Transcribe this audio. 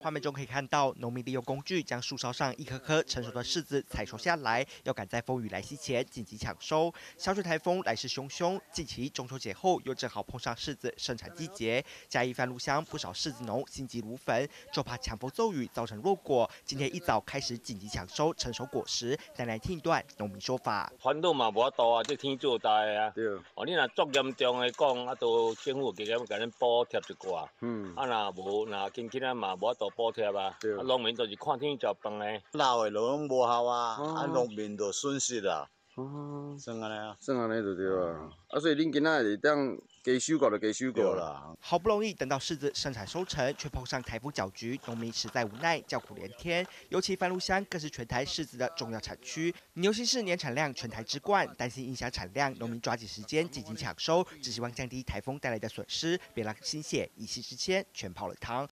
画面中可以看到，农民利用工具将树梢上一颗颗成熟的柿子采收下来，要赶在风雨来袭前紧急抢收。小雪台风来势汹汹，近期中秋节后又正好碰上柿子盛产季节，嘉义番路乡不少柿子农心急如焚，就怕强风骤雨造成落果。今天一早开始紧急抢收成熟果实，但来听一段农民说法。 烦恼嘛无法度啊，这天做大啊。 对。 哦，你若足严重的讲，啊，都政府加减甲咱补贴一寡。啊，若无，若紧起来嘛无法度补贴啊。啊，农民就是看天食饭的。 老的拢无效啊，农民就损失啦。算安尼啊， 算安尼就对啊。所以恁今仔日当加收购就加收购啦。 好不容易等到柿子生产收成，却碰上台风搅局，农民实在无奈，叫苦连天。尤其番路乡更是全台柿子的重要产区，牛溪市年产量全台之冠，担心影响产量，农民抓紧时间紧急抢收，只希望降低台风带来的损失，别让心血一夕之间全泡了汤。